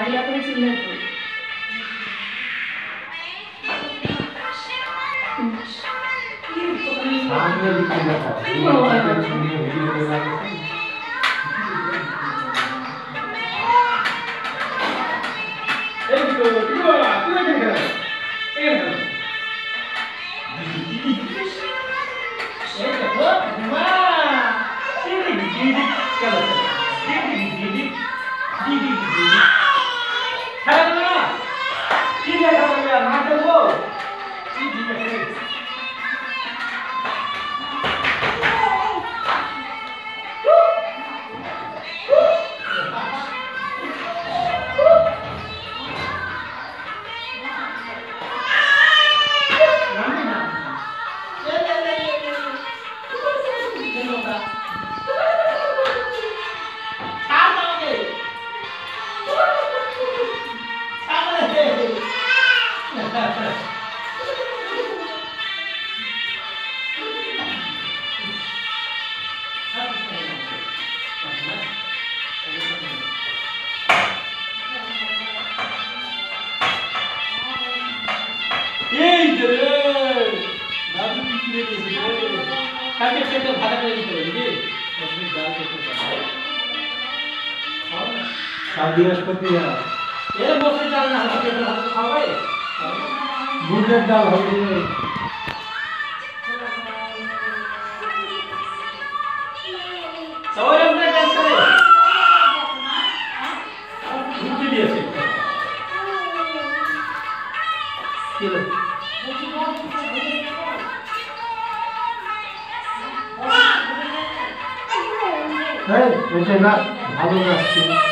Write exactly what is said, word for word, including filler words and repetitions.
বাড়িয়া করে চিল্লার তো सामने भी चिल्ला था वीडियो बना के ए तो क्यों आ तू क्या कर रहा है ए ए तो वाह सीधी सीधी चलो सीधी सीधी सीधी सीधी चलो ना सीधे चलो यार ना चलो सीधी सीधी बृहस्पति ये मोसे डालना है के हाथ खावे बुलेट डाल हो गई सवाल हमने डांस करे उनके लिए से चलो है बेटे ना भालो ना